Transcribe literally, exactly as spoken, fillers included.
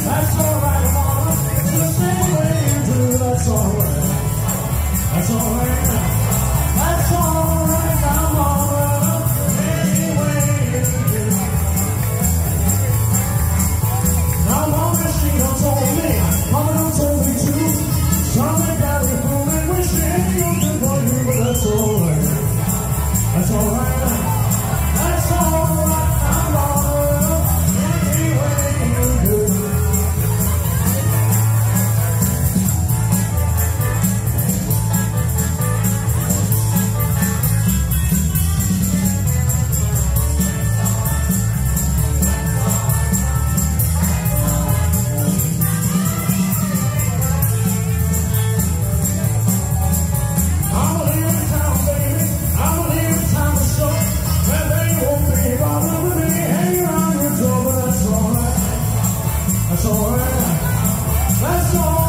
That's alright, mama. The same way you do, that's alright. That's alright. That's alright, mama. Any way you do. Now, mama, she done told me. Mama done told me too. Something that we fooling, wishing you could for you, but that's alright. That's alright. That's alright, mama. Any way you do. That's all.